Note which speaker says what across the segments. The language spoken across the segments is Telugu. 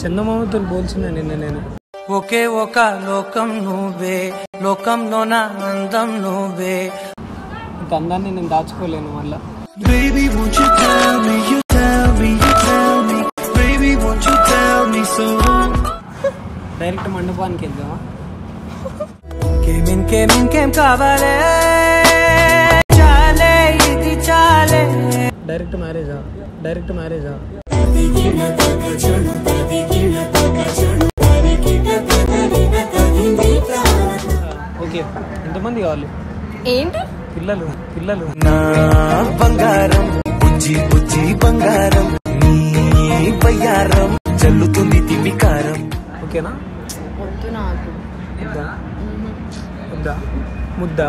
Speaker 1: చందమామతో పోల్చిన నేను ఒకే ఒక లోకం నువ్వే, లోకంలోన అందం నువ్వే. ఇంత అందాన్ని నేను దాచుకోలేను మళ్ళా. డైరెక్ట్ మండపానికి వెళ్దామా? ఇంకేం కావాలే, చాలే ఇది చాలే. డైరెక్ట్ మ్యారేజా? ఓకే, ఎంతమంది కావాలి?
Speaker 2: ఏంటి
Speaker 1: పిల్లలు
Speaker 3: నా బంగారం, బుజ్జి బుజ్జి బంగారం, నీ బయ్యారం చల్లుతుంది తిమికారం.
Speaker 1: ఓకేనా?
Speaker 2: వద్దు నాకు.
Speaker 1: వద్దా? ముద్దా?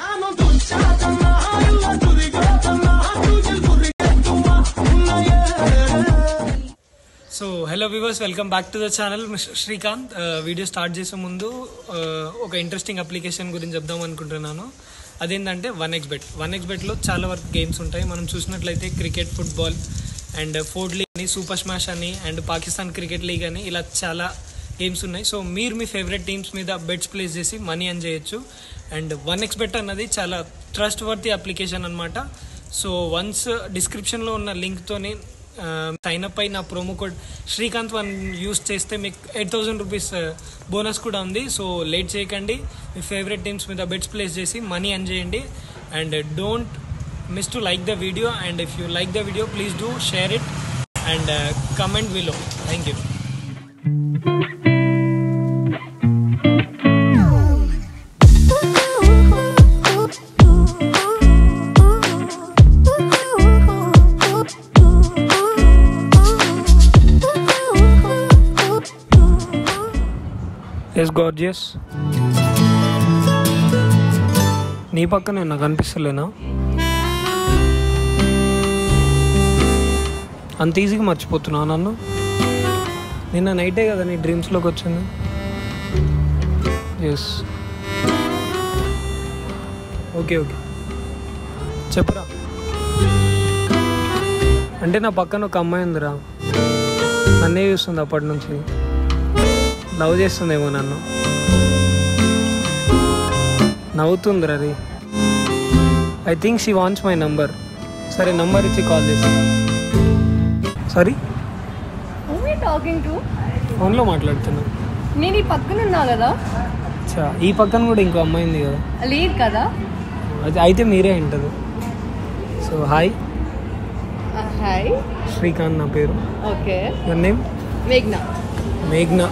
Speaker 1: So hello viewers, welcome back to the channel. Srikanth. Video start చేసే ముందు ఒక ఇంట్రెస్టింగ్ అప్లికేషన్ గురించి చెప్దాం అనుకుంటున్నాను. అదేంటంటే 1xBet లో చాలా వరకు గేమ్స్ ఉంటాయి. మనం చూసినట్లయితే క్రికెట్, ఫుట్బాల్ అండ్ ఫోర్డ్ లీగ్ అని, సూపర్ స్మాష్ అని, అండ్ పాకిస్తాన్ క్రికెట్ లీగ్ అని, ఇలా చాలా గేమ్స్ ఉన్నాయి. సో మీరు మీ ఫేవరెట్ టీమ్స్ మీద బెట్స్ ప్లేస్ చేసి మనీ ఎర్న్ చేయొచ్చు. అండ్ 1xBet అన్నది చాలా ట్రస్ట్ వర్తీ అప్లికేషన్ అనమాట. సో వన్స్ డిస్క్రిప్షన్లో ఉన్న లింక్తోని సైన్ అప్ అయి నా ప్రోమో కోడ్ శ్రీకాంత్1 యూస్ చేస్తే మీకు 8,000 రూపీస్ బోనస్ కూడా ఉంది. సో లేట్ చేయకండి, మీ ఫేవరెట్ టీమ్స్ మీద బెట్స్ ప్లేస్ చేసి మనీ ఎర్న్ చేయండి. And don't miss to like the video. And if you like the video please do share it and comment below. Thank you. Yes gorgeous, నీ పక్కనే నాకు అనిపిస్తలేనా? అంత ఈజీగా మర్చిపోతున్నా నన్ను? నిన్న నైటే కదా నీ డ్రీమ్స్లోకి వచ్చింది. ఎస్, ఓకే చెప్పరా. అంటే నా పక్కన ఒక అమ్మాయి ఉందిరా, నన్నే చూస్తుంది అప్పటి నుంచి. లవ్ చేస్తుందేమో నన్ను. నవ్వుతుందిరా రీ. I think she wants my number. సరే, నంబర్ ఇచ్చి కాల్ చేసి. సారీ, ఫోన్లో మాట్లాడుతున్నా.
Speaker 2: నేను ఈ పక్కన ఉన్నా కదా.
Speaker 1: ఈ పక్కన కూడా ఇంకో అమ్మాయి ఉంది కదా.
Speaker 2: లేదు కదా.
Speaker 1: అయితే మీరే అంటారు. సో హాయ్
Speaker 2: హాయ్,
Speaker 1: శ్రీకాంత్ నా పేరు.
Speaker 2: ఓకే.
Speaker 1: Your name? మేఘ్నా.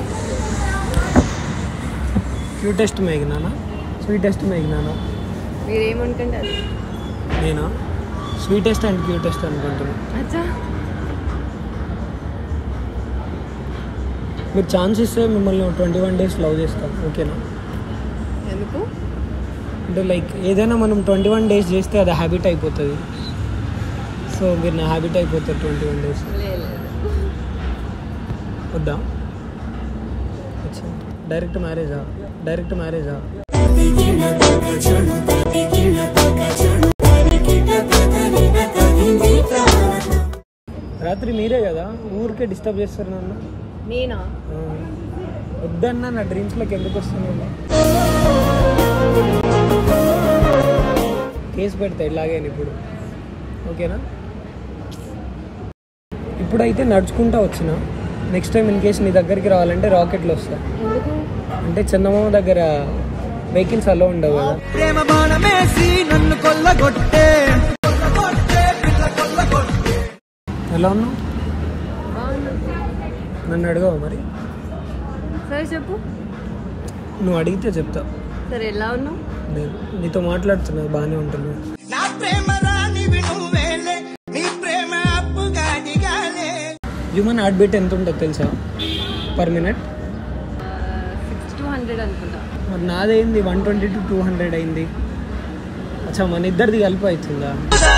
Speaker 1: క్యూటెస్ట్ మేఘ్నానా, స్వీటెస్ట్ మేఘ్నానా?
Speaker 2: మీరేమనుకుంటారు?
Speaker 1: నేనా స్వీటెస్ట్ అండ్ క్యూటెస్ట్ అనుకుంటున్నా.
Speaker 2: అచ్చా,
Speaker 1: మీరు ఛాన్స్ ఇస్తే మిమ్మల్ని 21 days లవ్ చేస్తాం, ఓకేనా?
Speaker 2: ఎందుకు
Speaker 1: అంటే లైక్ ఏదైనా మనం 21 days చేస్తే అది హ్యాబిట్ అయిపోతుంది. సో మీరు నా హ్యాబిట్ అయిపోతారు 21 days. వద్దా? డైరెక్ట్ మ్యారేజా? రాత్రి మీరే కదా ఊరికే డిస్టర్బ్ చేస్తారు నన్ను.
Speaker 2: నేనా?
Speaker 1: వద్దన్నా, నా డ్రీమ్స్లోకి ఎందుకు వస్తున్నాను? కేసు పెడతా ఇలాగేని ఇప్పుడు, ఓకేనా? ఇప్పుడైతే నడుచుకుంటా వచ్చిన. నెక్స్ట్ టైం ఇన్ కేసు నీ దగ్గరికి రావాలంటే రాకెట్లో వస్తా. అంటే చందమామ దగ్గర వెహికల్స్ అలో ఉండవు కదా. ఎలా ఉన్నావు? నన్ను అడగవు మరి?
Speaker 2: సరే చెప్పు.
Speaker 1: నువ్వు అడిగితే చెప్తా.
Speaker 2: సరే, ఎలా ఉన్నావు?
Speaker 1: నేను నీతో మాట్లాడుతున్నా, బాగానే ఉంటున్నా. హ్యూమన్ హార్ట్ బీట్ ఎంత ఉంటుంది తెలుసా పర్ మినిట్?
Speaker 2: 600 అనుకుంటా.
Speaker 1: మరి నాదేంది 120 to 200 అయింది. అచ్చా, మన ఇద్దరిది కలిపి అవుతుందా?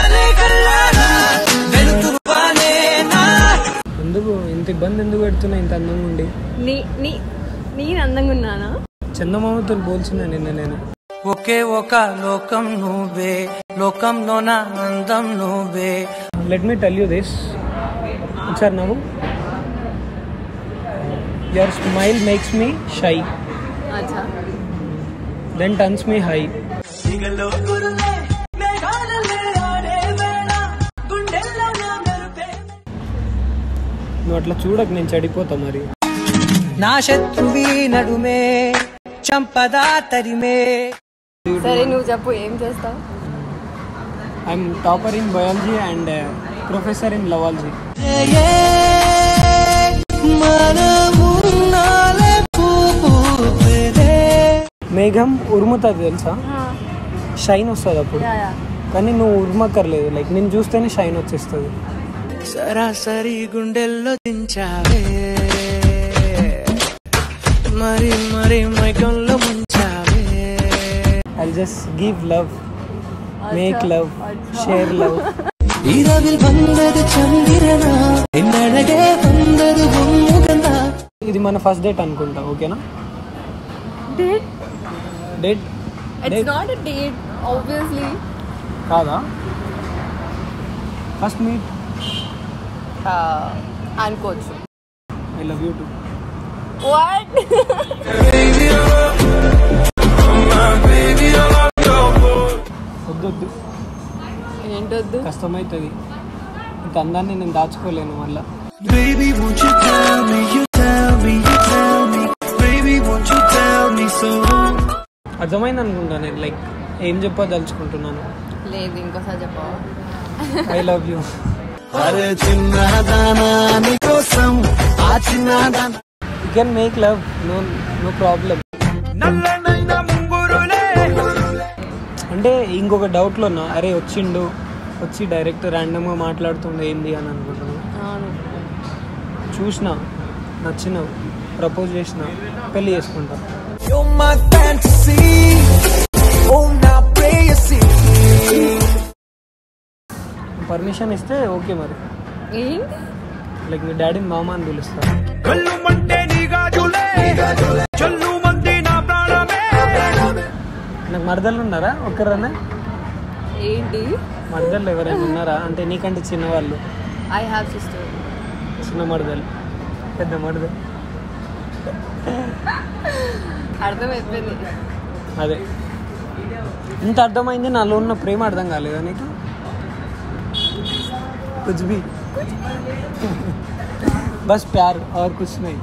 Speaker 1: ఎందుకు ఇంత ఇబ్బంది ఎందుకు పెడుతున్నా ఇంత అందంగా ఉండి?
Speaker 2: నేను అందంగా ఉన్నానా?
Speaker 1: చందమామతో పోల్చిన నేను. ఒకే ఒక లోకం నువ్వే, లోకంలోన అందం నువ్వే. Let me tell you this. ఒకసారి నవ్వు. Your smile makes me shy,
Speaker 2: अच्छा
Speaker 1: then turns me high. నువ్వు అట్లా చూడకు, నేను చెడిపోతా మరి.
Speaker 4: నా శత్రువి నడుమే చంపదా తరిమే.
Speaker 2: సరే నువ్వు చెప్పు ఏం చేస్తావు.
Speaker 1: I'm topper in biology and professor in loveology. మేఘం ఉరుముతుంది తెలుసా, షైన్ వస్తుంది అప్పుడు. కానీ నువ్వు ఉరుమక్కర్లేదు, లైక్ నేను చూస్తేనే షైన్ వచ్చేస్తుంది.
Speaker 4: సరాసరి గుండెల్లో దించావే, మరి మరి మైకంలో ముంచావే.
Speaker 1: I just give love, make love, share love.
Speaker 4: இரவில் வந்தது சந்திரனா என்னடகே வந்தது உன்முகனா.
Speaker 1: ఇది మన ఫస్ట్ డేట్ అనుకుంటా, ఓకేనా?
Speaker 2: Date
Speaker 1: date
Speaker 2: it's not a date obviously.
Speaker 1: కాదా? First meet.
Speaker 2: అనుకోవచ్చు.
Speaker 1: I love you too.
Speaker 2: What?
Speaker 1: వద్దొద్దు,
Speaker 2: ఏంటొద్దు?
Speaker 1: కష్టమవుతుంది. ఇంత అందాన్ని నేను దాచుకోలేను మళ్ళా.
Speaker 4: Baby won't you tell me, you tell me, you tell me. Baby won't you tell me so.
Speaker 1: అర్థమైంది అనుకుంటా నేను, లైక్ ఏం చెప్పదలుచుకుంటున్నాను.
Speaker 2: లేదు ఇంకోసారి చెప్పవా?
Speaker 1: I love you.
Speaker 4: అరే చిన్నదానా నీకోసం ఆ చిన్నదానా.
Speaker 1: You can make love, no problem. అంటే ఇంకొక డౌట్లో ఉన్నా, అరే వచ్చిండు, వచ్చి డైరెక్ట్ ర్యాండమ్గా మాట్లాడుతుండే ఏంది అని అనుకుంటున్నాను.
Speaker 2: అవును.
Speaker 1: చూసిన, నచ్చిన, ప్రపోజ్ చేసిన, పెళ్లి చేసుకుంటా.
Speaker 4: You're my fantasy, oh now prayercy.
Speaker 1: Permission ఇస్తే ఓకే మరి.
Speaker 2: ఏంటి?
Speaker 1: లైక్ మీ డాడీని మామ అని పిలుస్తా. నాకు మరదలు ఉన్నారా ఒక్కరన్నా?
Speaker 2: ఏంటి?
Speaker 1: మరదలు ఎవరైనా ఉన్నారా అంటే నీకంటే చిన్నవాళ్ళు?
Speaker 2: I have sister.
Speaker 1: చిన్న మరదలు, పెద్ద మరదలు.
Speaker 2: అర్థమైపోయింది.
Speaker 1: అదే ఇంత అర్థమైంది, నాలో ఉన్న ప్రేమ అర్థం కాలేదా నీకు? कुछ भी बस प्यार और कुछ नहीं.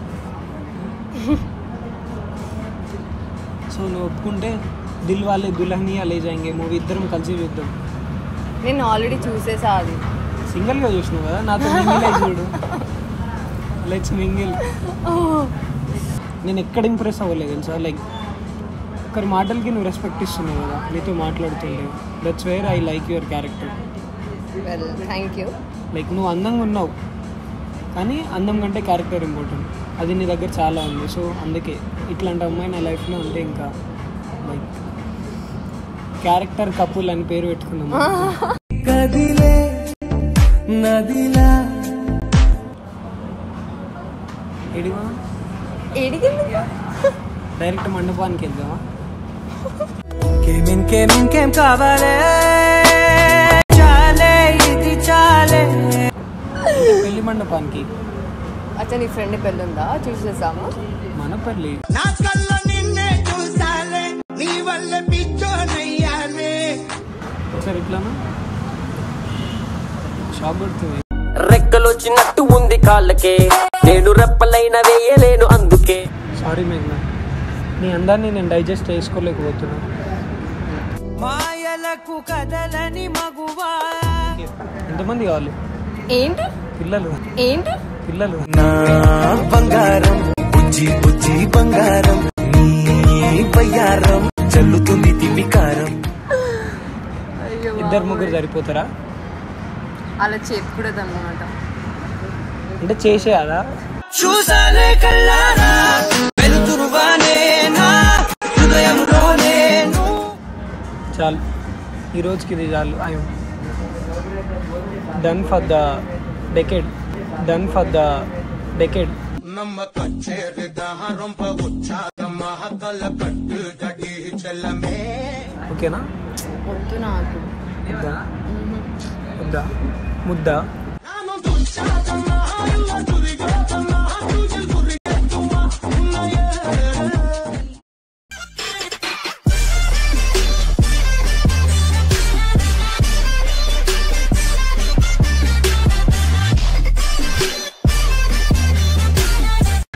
Speaker 1: సో నువ్వు ఒప్పుకుంటే దిల్ వాలే దుల్హనియా లే జాయింగే మూవీ ఇద్దరం కలిసి చూద్దాం.
Speaker 2: నేను ఆల్రెడీ చూసేసా అది.
Speaker 1: సింగిల్గా చూసినావు కదా, నాతో మింగిల్ చూడు. Let's mingle. నేను ఎక్కడ ఇంప్రెస్ అవ్వలేదు తెలుసా, లైక్ ఒకరి మాటలకి నువ్వు రెస్పెక్ట్ ఇస్తున్నావు కదా, నీతో మాట్లాడుతుండే. That's where I like your character.
Speaker 2: Well thank you.
Speaker 1: Like నువ్వు అందంగా ఉన్నావు, కానీ అందం కంటే క్యారెక్టర్ ఇంపార్టెంట్. అది నీ దగ్గర చాలా ఉంది. సో అందుకే ఇట్లాంటి అమ్మాయి నా లైఫ్లో ఉంటే ఇంకా లైక్ క్యారెక్టర్ కపుల్ అని పేరు పెట్టుకున్నాము.
Speaker 4: కదిలే నదిలా
Speaker 1: ఏడివా
Speaker 2: ఏడిగింది?
Speaker 1: డైరెక్ట్ మండపానికి వెళ్దామా?
Speaker 4: ఇంకేం కావాలే, చాలే ఇది చాలే.
Speaker 1: పెళ్లి మండపానికి.
Speaker 2: అచ్చా నీ ఫ్రెండ్ పెళ్ళి ఉందా? చూసేసాము.
Speaker 1: మన పెళ్ళి. ఒకసారి ఇట్లానా షాక్ కొడుతుంది.
Speaker 5: రెక్కలొచ్చినట్టు ఉంది కాళ్ళకే, నేను రెప్పలైన వేయలేను అందుకే.
Speaker 1: సారీ మేఘ్నా, నీ అందాన్ని నేను డైజెస్ట్ చేసుకోలేకపోతున్నా.
Speaker 4: మాయలకు కదలని మగువా.
Speaker 1: ఎంతమంది కావాలి?
Speaker 2: ఏంటి
Speaker 1: పిల్లలు?
Speaker 2: ఏంటి
Speaker 1: పిల్లలు?
Speaker 3: నా బంగారం బుజ్జి బుజ్జి బంగారం, నీ బయ్యారం చల్లుతుంది తిమికారం.
Speaker 1: ఇద్దరు ముగ్గురు సరిపోతారా?
Speaker 2: అలా చెప్పకూడదు అన్నమాట.
Speaker 1: అంటే చేసేయాలా?
Speaker 4: చూసాలే కల్లారా వెలుతురువానే నా హృదయంలోనే.
Speaker 1: చాలు, ఈ రోజుకి ఇది చాలు. I'm done for the decade. Done for the decade. ఓకేనా?
Speaker 2: వద్దు నాకు.
Speaker 1: ముద్దా ముద్దా ముద్దా.